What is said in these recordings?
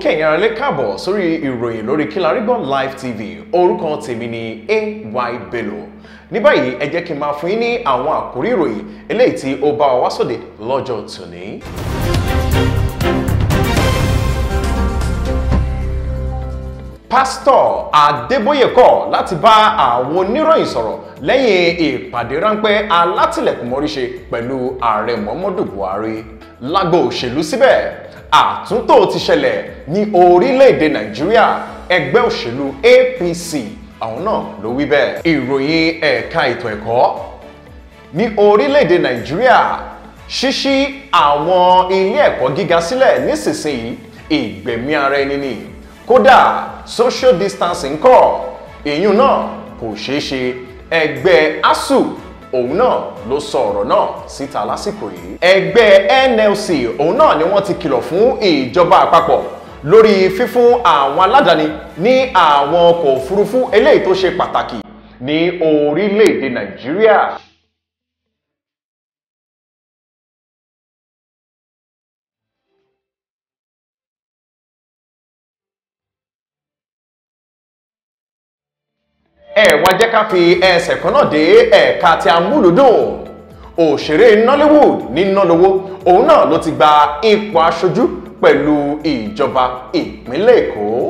kí ẹ̀yin ará lè káàbọ̀ sórí ìròyìn lórí Kilarigbo live TV. Orúkọ tèmi ni AY Bello. Ní báyìí ẹ jẹ́ kí n máa fún yín ní àwọn àkórí ìròyìn eléyìí tí ó bá wa wá sóde lọ́jọ́ tòní. Pásítọ̀ Adeboye kọ̀ láti bá àwọn oníròyìn sọ̀rọ̀ lẹ́yìn ìpàdé ráńpẹ́ alátìlẹ̀kùnmọ́ríṣe pẹ̀lú ààrẹ Muhammadu Buhari. Lágbo òṣèlú síbẹ̀, àtúntò ti ṣẹlẹ̀ ní orílẹ̀-èdè Nàìjíríà. Ẹgbẹ́ òṣèlú APC àwọn náà ló wí bẹ́ẹ̀. Ìròyìn ẹ̀ka ètò ẹ̀kọ́ ní orílẹ̀-èdè Nàìjíríà, ṣíṣí àwọn ilé ẹ̀kọ́ gíga sílẹ̀ nísinsìnyí ìgbẹ̀mí ara ẹni ni. Kódà social distancing kọ́ èyí náà kò ṣeé ṣe. Ẹgbẹ́ ASUU òun náà ló sọ ọ̀rọ̀ náà síta lásìkò yìí. Ẹgbẹ́ NLC òun náà ni wọ́n ti kìlọ̀ fún ìjọba àpapọ̀ lórí fífún àwọn aládàáni ní àwọn ọkọ̀ òfurufú eléyìí tó ṣe pàtàkì ní orílẹ̀-èdè Nàìjíríà. Wá jẹ́ ká fi ẹsẹ̀ kan náà dé ẹ̀ka tí a múlùdùn. Òṣèré Nollywood Ninalowo òun náà ló ti gba ipò aṣojú pẹ̀lú ìjọba ìpínlẹ̀ Èkó.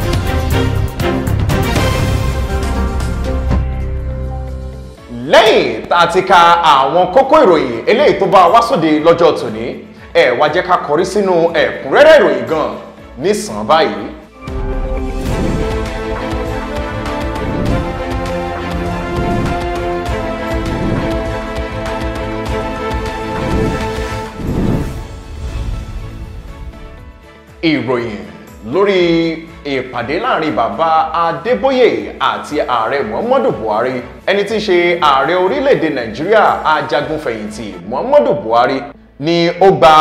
Lẹ́yìn tá a ti ka àwọn kókó ìròyìn eléyìí tó bá wá sóde lọ́jọ́ tòní, wá jẹ́ ká kọrí sínú ẹ̀kúnrẹ́rẹ́ ìròyìn gan nísàn báyìí. Ìròyìn lórí ìpàdé láàrin bàbá Adeboye àti ààrẹ Muhammadu Buhari. Ẹni tí í ṣe ààrẹ orílẹ̀-èdè Nàìjíríà ajagunfẹ̀yìntì Muhammadu Buhari ni ó gba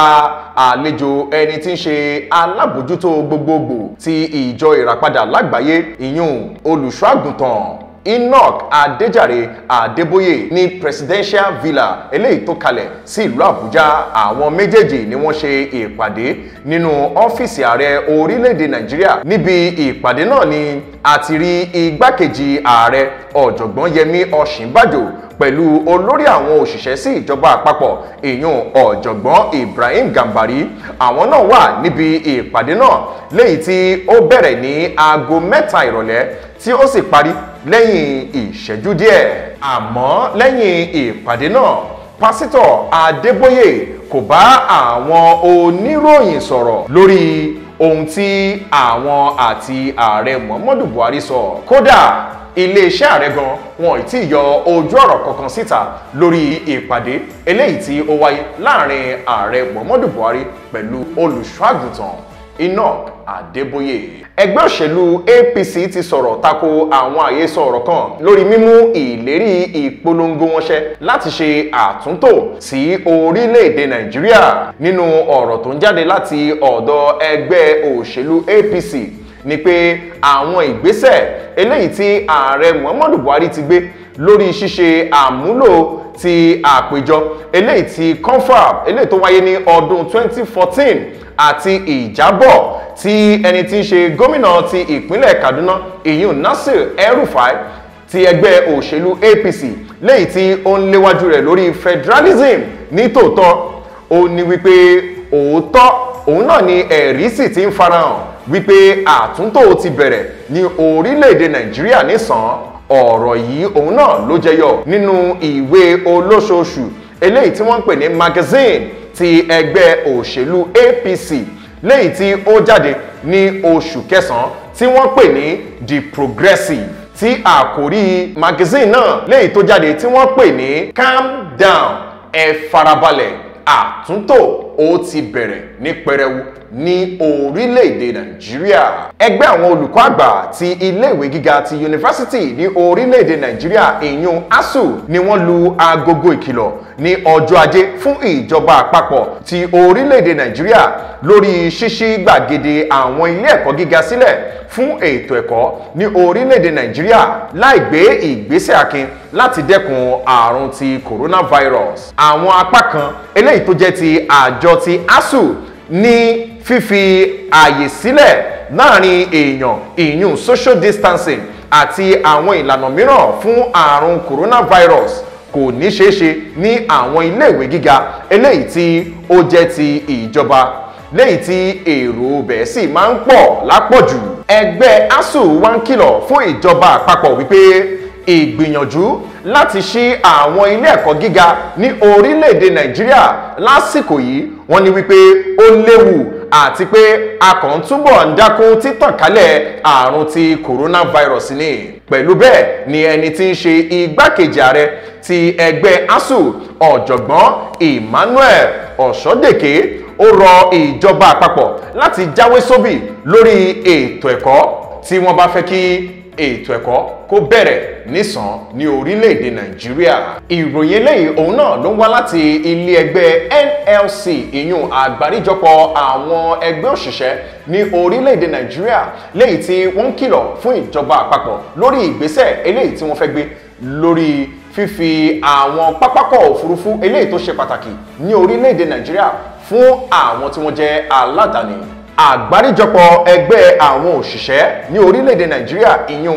àlejò ẹni tí í ṣe alábòjútó gbogbogbò ti ìjọ ìràpadà lágbàáyé ìyún olùṣọ́ àgùntàn Enoch Adejare Adeboye ní presidential villa eléyìí tó kalẹ̀ sí ìlú Àbújá. Àwọn méjèèjì ni wọ́n ṣe ìpàdé nínú ọ́fíìsì ààrẹ orílẹ̀-èdè Nàìjíríà. Níbi ìpàdé náà ni a ti rí igbákejì ààrẹ ọ̀jọ̀gbọ́n Yẹmí Ọ̀ṣínbàjò pẹ̀lú olórí àwọn òṣìṣẹ́ sí ìjọba àpapọ̀ ìyún ọ̀jọ̀gbọ́n Ibrahim Gambari. Àwọn náà wà níbi ìpàdé náà léyìí tí ó bẹ̀rẹ̀ ní aago 3 ìrọ̀lẹ́ tí ó sì parí lẹ́yìn ìṣẹ́jú díẹ̀. Àmọ́ lẹ́yìn ìpàdé náà, pásítọ̀ Adeboye kò bá àwọn oníròyìn sọ̀rọ̀ lórí ohun tí àwọn àti ààrẹ Muhammadu Buhari sọ. Kódà iléeṣẹ́ ààrẹ gan wọn ì tí yọ ojú ọ̀rọ̀ kankan síta lórí ìpàdé eléyìí tí ó wáyé láàrin ààrẹ Muhammadu Buhari pẹ̀lú olùṣọ́ àgùntàn Enoch Adeboye. Ẹgbẹ́ òṣèlú APC ti sọ̀rọ̀ tako àwọn àhesọ ọ̀rọ̀ kan lórí mímú ìlérí ìpolongo wọn ṣẹ láti ṣe àtúntò sí orílẹ̀-èdè Nàìjíríà. Nínú ọ̀rọ̀ tó ń jáde láti ọ̀dọ̀ ẹgbẹ́ òṣèlú APC ni pé àwọn ìgbésẹ̀ eléyìí tí ààrẹ Muhammadu Buhari ti gbé lórí ṣíṣe àmúlò ti àpéjọ eléyìí ti confab eléyìí tó wáyé ní ọdún 2014 àti ìjábọ̀ tí ẹni tí ń ṣe gómìnà ti ìpínlẹ̀ Kaduna ìyún Nasir El-Rufai ti ẹgbẹ́ òṣèlú APC léyìí tí ó ń léwájú rẹ̀ lórí federalism ní tòótọ́. Ó ní wípé òótọ́ òun náà ni ẹ̀rí sì ti ń farahàn wípé àtúntò ti bẹ̀rẹ̀ ní orílẹ̀-èdè Nàìjíríà nísàn. Ọ̀rọ̀ yìí òun náà ló jẹyọ nínú ìwé olóṣooṣù eléyìí tí wọ́n ń pè ní magazine ti ẹgbẹ́ òṣèlú APC léyìí tí ó jáde ní oṣù kẹsàn-án tí wọ́n pè ní The Progressive, tí àkòrí magazine náà léyìí tó jáde tí wọ́n pè ní Calm Down, ẹ farabalẹ̀, àtúntò ó ti bẹ̀rẹ̀ ní pẹrẹwu ní orílẹ̀-èdè Nàìjíríà. Ẹgbẹ́ àwọn olùkọ́ àgbà ti iléèwé gíga ti yunifásítì ní orílẹ̀-èdè Nàìjíríà ìyún ASUU ni wọ́n lu agogo ìkìlọ̀ ní ọjọ́ Ajé fún ìjọba àpapọ̀ ti orílẹ̀-èdè Nàìjíríà lórí ṣíṣí gbàgede àwọn ilé ẹ̀kọ́ gíga sílẹ̀ fún ètò ẹ̀kọ́ ní orílẹ̀-èdè Nàìjíríà láì gbé ìgbésẹ̀ akin láti dẹ́kun àrùn ti coronavirus. Àwọn apá kan eléyìí tó jẹ́ ti àjọ ti ASUU ní fífi ààyè sílẹ̀ láàrin èèyàn ìyún social distancing àti àwọn ìlànà mìíràn fún àrùn coronavirus kò ní ṣeéṣe ní àwọn iléèwé gíga eléyìí tí ó jẹ́ ti ìjọba léyìí tí èrò bẹ́ẹ̀ sì máa ń pọ̀ lápọ̀jù. Ẹgbẹ́ ASUU wá ń kìlọ̀ fún ìjọba àpapọ̀ wípé ìgbìyànjú láti ṣí àwọn ilé ẹ̀kọ́ gíga ní orílẹ̀-èdè Nàìjíríà lásìkò yìí wọ́n ní wípé ó léwu àti pé a kàn túbọ̀ ń dákún títàn kálẹ̀ àrùn ti coronavirus ni. Pẹ̀lú bẹ́ẹ̀ ni ẹni tí ń ṣe igbákejì ààrẹ ti ẹgbẹ́ ASUU ọ̀jọ̀gbọ́n Emmanuel Ọ̀ṣọ́dẹ̀kẹ́ ó rọ ìjọba àpapọ̀ láti jáwé sóbì lórí ètò ẹ̀kọ́ tí wọ́n bá fẹ́ kí ètò ẹ̀kọ́ kó bẹ̀rẹ̀ nísàn ní orílẹ̀-èdè Nàìjíríà. Ìròyìn eléyìí òun náà ló ń wá láti ilé ẹgbẹ́ NLC ìyún àgbáríjọpọ̀ àwọn ẹgbẹ́ òṣìṣẹ́ ní orílẹ̀-èdè Nàìjíríà léyìí tí wọ́n ń kìlọ̀ fún ìjọba àpapọ̀ lórí ìgbésẹ̀ eléyìí tí wọ́n fẹ́ gbé lórí fífi àwọn pápákọ̀ òfurufú eléyìí tó ṣe pàtàkì ní orílẹ̀-èdè Nàìjíríà fún àwọn tí wọ́n jẹ́ aládàáni. Àgbáríjọpọ̀ ẹgbẹ́ àwọn òṣìṣẹ́ ní orílẹ̀-èdè Nàìjíríà ìyún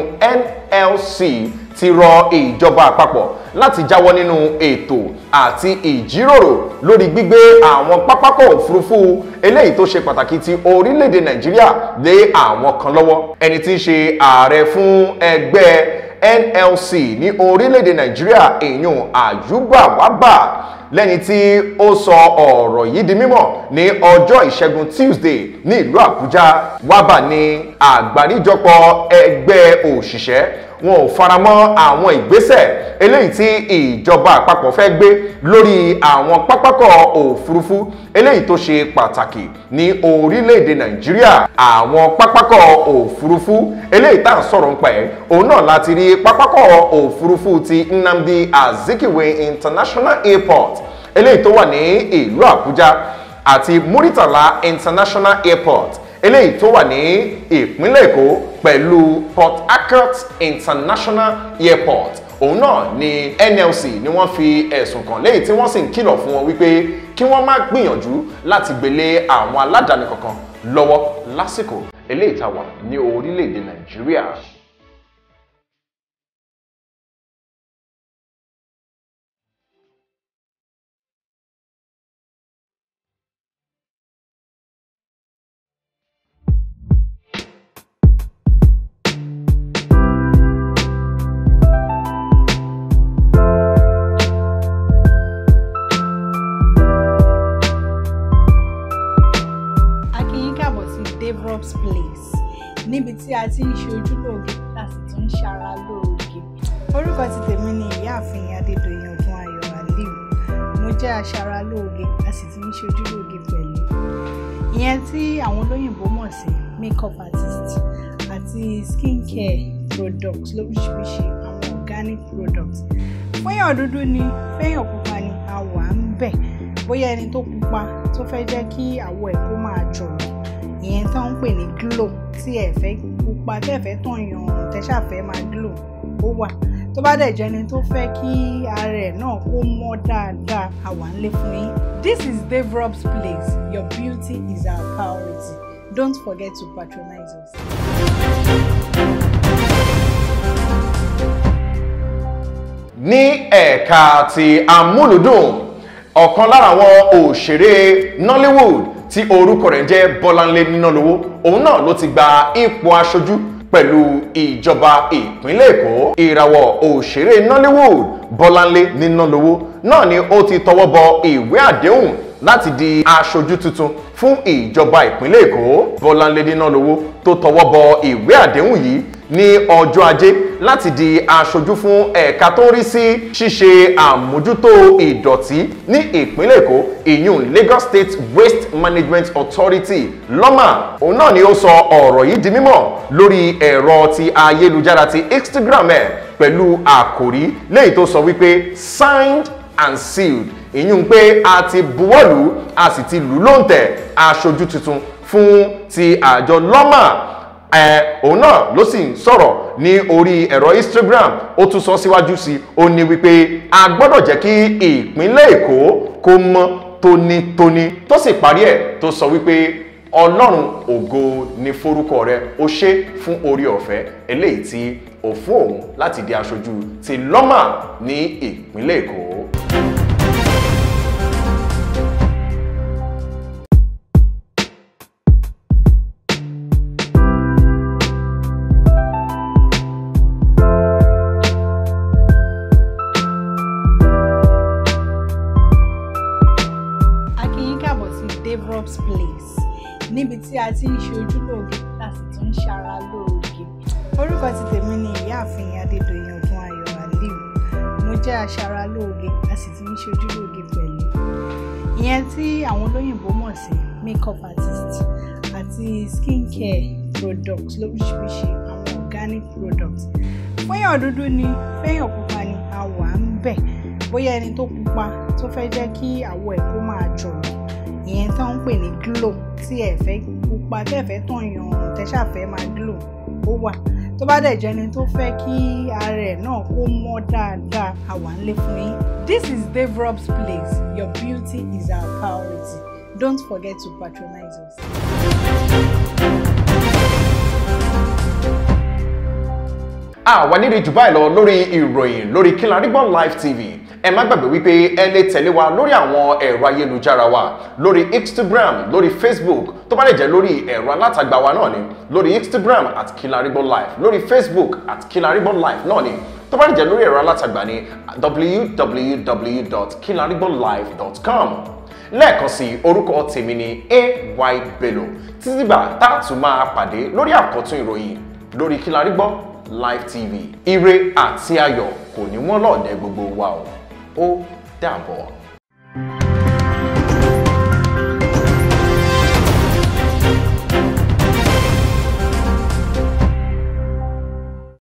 NLC ti rọ ìjọba àpapọ̀ láti jáwọ́ nínú ètò àti ìjíròrò lórí gbígbé àwọn pápákọ̀ òfurufú eléyìí tó ṣe pàtàkì ti orílẹ̀-èdè Nàìjíríà lé àwọn kan lọ́wọ́. Ẹni tí ń ṣe ààrẹ fún ẹgbẹ́ NLC ní orílẹ̀-èdè Nàìjíríà ìyún Àyùbá Wábà lẹ́ni tí ó sọ ọ̀rọ̀ yìí di mímọ̀ ní ọjọ́ ìṣẹ́gun Tuesday ní ìlú Àbújá. Wábà ní àgbáríjọpọ̀ ẹgbẹ́ òṣìṣẹ́ wọn ò faramọ́ àwọn ìgbésẹ̀ eléyìí tí ìjọba àpapọ̀ fẹ́ gbé lórí àwọn pápákọ̀ òfurufú eléyìí tó ṣe pàtàkì ní orílẹ̀-èdè Nàìjíríà. Àwọn pápákọ̀ òfurufú eléyìí tá à ń sọ̀rọ̀ nípa ẹ̀ òun náà láti rí pápákọ̀ òfurufú ti Nnamdi Azikiwe International Airport eléyìí tó wà ní ìlú Àbújá àti Muritala International Airport eléyìí tó wà ní ìpínlẹ̀ Èkó pẹ̀lú Port Harcourt International Airport. Òun náà ni NLC ni wọ́n fi ẹ̀sùn kàn lẹ́yìn tí wọ́n sì ń kìlọ̀ fún wọn wípé kí wọ́n má gbìyànjú láti gbélé àwọn aládàáni kankan lọ́wọ́ lásìkò eléyìí tá wà ní orílẹ̀-èdè Nàìjíríà. Place níbi tí a ti ń ṣe ojúlóge láti tún ń ṣara lóge. Orúkọ ti tèmi ni ìyáàfin Adédoyin Ayọ̀ Aliu. Mo jẹ́ aṣaralóge a sì ti ń ṣe ojúlóge pẹ̀lú. Ìyẹn tí àwọn olóyìnbó mọ̀ sí makeup artist àti skincare products lóríṣiríṣi àwọn organic products. Fẹ́yàn dúdú ni fẹ́yàn pupa ni àwọ̀ à ń bẹ̀. Bóyá ẹni tó pupa tó fẹ́ jẹ́ kí àwọ̀ ẹ̀ kó máa jọ̀lọ̀. Ìyẹn tó ń pè ní glow tí ẹ fẹ́ pupa tẹ́ ẹ fẹ́ tàn yàn tẹ́ ṣàfẹ́ máa glow ó wà. Tó bá dẹ̀ jẹ́ ẹni tó fẹ́ kí ara ẹ̀ náà kó mọ́ dáadáa àwa ń lé fún yín. This is Dave Rob's place. Your beauty is our priority. Don't forget to patronize us. Ní ẹ̀ka ti amúlùdùn ọ̀kan lára àwọn òṣèré Nollywood tí orúkọ rẹ̀ jẹ́ Bọ́láńlé Ninalowo òun náà ló ti gba ipò aṣojú pẹ̀lú ìjọba ìpínlẹ̀ Èkó. Ìràwọ̀ òṣèré Nollywood Bọ́láńlé Ninalowo náà ni ó ti tọwọ́ bọ ìwé àdéhùn láti di aṣojú tuntun fún ìjọba ìpínlẹ̀ Èkó. Bọ́láńlé Ninalowo tó tọwọ́ bọ ìwé àdéhùn yìí ní ọjọ́ ajé láti di aṣojú fún ẹ̀ka tó ń rí sí ṣíṣe àmójútó ìdọ̀tí ní ìpínlẹ̀ Èkó ìyún Lagos State Waste Management Authority LAWMA. Òun náà ni ó sọ ọ̀rọ̀ yìí di mímọ̀ lórí ẹ̀rọ ti ayélujára ti Instagram ẹ̀ pẹ̀lú àkòrí léyìí tó sọ wípé signed and sealed, ìyún pé a ti buwọ́lù a sì ti lù lóǹtẹ̀ aṣojú tuntun fún ti àjọ LAWMA. Òun náà ló sì ń sọ̀rọ̀ ní orí ẹ̀rọ Instagram. Ó tún sọ síwájú sí ó ní wípé a gbọ́dọ̀ jẹ́ kí ìpínlẹ̀ Èkó kó mọ́ tónítóní tó sì parí ẹ̀ tó sọ wípé Ọlọ́run ògo ní forúkọ rẹ̀ ó ṣe fún orí ọ̀fẹ́ eléyìí tí ó fún òun láti di aṣojú ti LAWMA ní ìpínlẹ̀ Èkó. Adeboye's place níbi tí a ti ń ṣe ojúlóge láti tún ṣara lóge. Orúkọ ti tèmi ni Ìyáàfin Adédoyin ọdún ayọ̀ Aliu. Mo jẹ́ aṣaralóge a sì ti ń ṣe ojúlóge pẹ̀lú. Ìyẹn tí àwọn olóyìnbó mọ̀ sí makeup artist àti skincare products lóríṣiríṣi àwọn organic products. Fẹ́yàn dúdú ni fẹ́yàn pupa ni àwọ̀ à ń bẹ̀. Bóyá ẹni tó pupa tó fẹ́ jẹ́ kí àwọ̀ ẹ̀ kó máa jọ̀lọ̀. Ìyẹn tó ń pè ní glow tí ẹ fẹ́ pupa tẹ́ fẹ́ tàn yàn tẹ́ ṣàfẹ́ máa glow ó wà. Tó bá dẹ̀ jẹ́ ẹni tó fẹ́ kí ara ẹ̀ náà kó mọ́ dáadáa àwa ń lé fún yín. This is Adeboye's place. Your beauty is our priority. Don't forget to patronize us. Àwa nídìí jù báyìí lọ lórí ìròyìn lórí Kilarigbo Live TV. Ẹ má gbàgbé wípé ẹ lè tẹ̀lé wa lórí àwọn ẹ̀rọ ayélujára wa lórí Instagram, lórí Facebook, tó bá lè jẹ́ lórí ẹ̀rọ alátagbà wa náà ni lórí Instagram @Kilarigbo Live, lórí Facebook @Kilarigbo Live náà ni, tó bá lè jẹ́ lórí ẹ̀rọ alátagbà ni www.kilarigbolive.com. Lẹ́ẹ̀kan sí orúkọ tèmi ni AY Bello. Títí gbà tá a tún máa pàdé lórí àkọ́tún ìròyìn lórí Kilarigbo Live TV. Ire àti ayọ̀ kò ní wọ́n lọ́ọ̀dẹ̀ gbogbo wa o. Ó dàbọ̀.